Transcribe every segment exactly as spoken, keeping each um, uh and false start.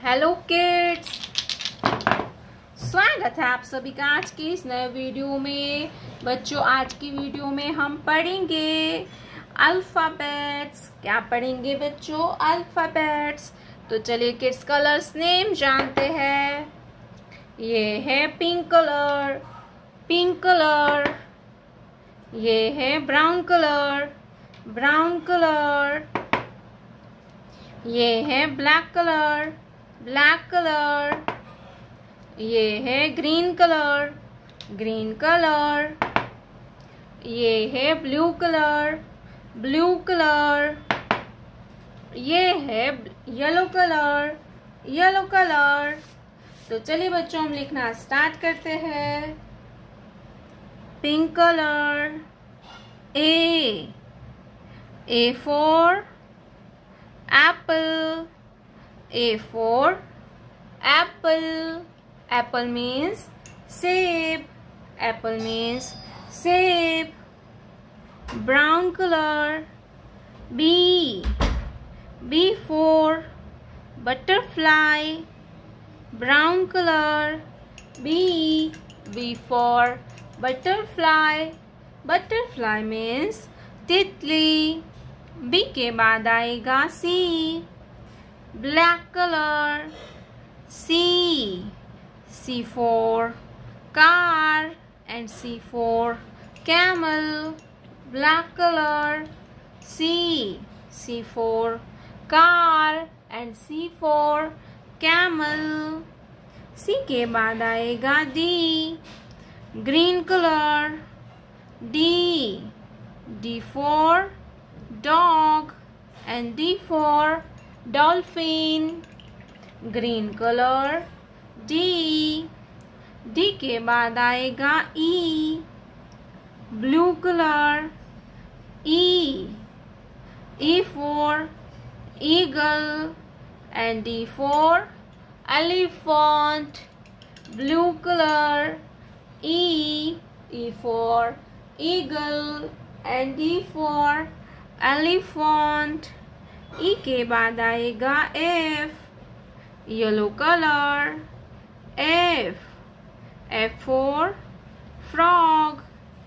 Hello kids, स्वागत है आप सभी का आज के इस नए वीडियो में। बच्चों, आज की वीडियो में हम पढ़ेंगे अल्फाबेट्स। क्या पढ़ेंगे बच्चों? अल्फाबेट्स। तो चलिए किड्स, कलर्स नेम जानते हैं। ये है पिंक कलर, पिंक कलर। ये है ब्राउन कलर, ब्राउन कलर। ये है ब्लैक कलर, ब्लैक कलर। ये है ग्रीन कलर, ग्रीन कलर। ये है ब्लू कलर, ब्लू कलर। ये है येलो कलर, येलो कलर। तो चलिए बच्चों, हम लिखना स्टार्ट करते हैं। Pink colour. A A for apple. A for apple. Apple means save. Apple means save. Brown color. B. B for butterfly. Brown color. B. B for butterfly. Butterfly means तितली। B के बाद आएगा C, black colour. C C for car and C for camel. Black colour. C C for car and C for camel. C के बाद आएगा D, green colour. D D for dog and D for dolphin. Green color. D. D के बाद आएगा E, blue color. E. E for eagle and D for elephant. Blue color. E. E for eagle and D for elephant. E के बाद आएगा F, yellow colour. F F for frog,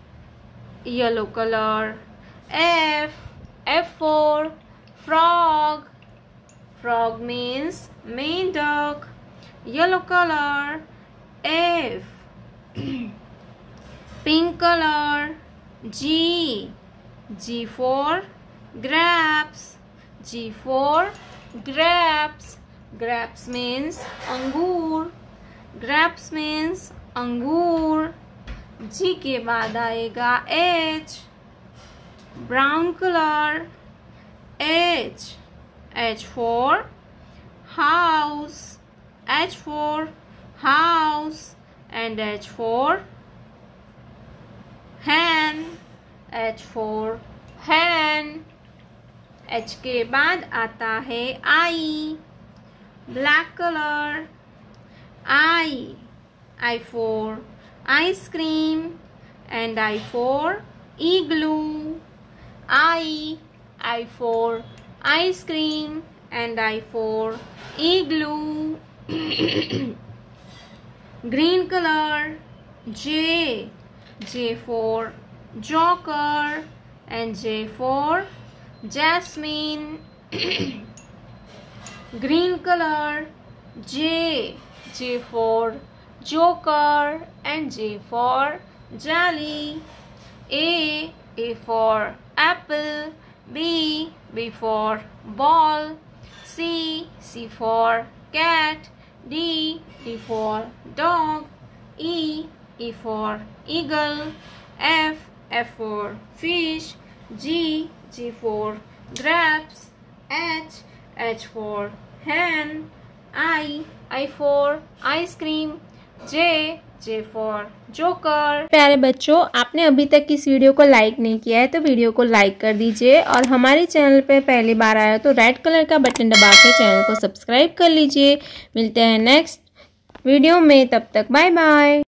yellow colour. F F for frog, frog means मेंढक, yellow colour. F pink colour. G G for grapes. G for grapes. Grapes means अंगूर, grapes means अंगूर। G के बाद आएगा H, brown color। H H for house, H for house and H for hen। H for hen। H के बाद आता है I, black color। I I for ice cream and I for igloo। I I for ice cream and I for igloo। Green color। J J for joker and J for jasmine। Green color। J J for joker and J for jelly। A A for apple। B B for ball। C C for cat। D D for dog। E E for eagle। F F for fish। G G for grapes। H H for hen। I I for ice cream। J J for joker। प्यारे बच्चों, आपने अभी तक इस video को like नहीं किया है तो वीडियो को लाइक कर दीजिए, और हमारे चैनल पे पहली बार आया तो रेड कलर का बटन दबा के चैनल को सब्सक्राइब कर लीजिए। मिलते हैं नेक्स्ट वीडियो में, तब तक बाय बाय।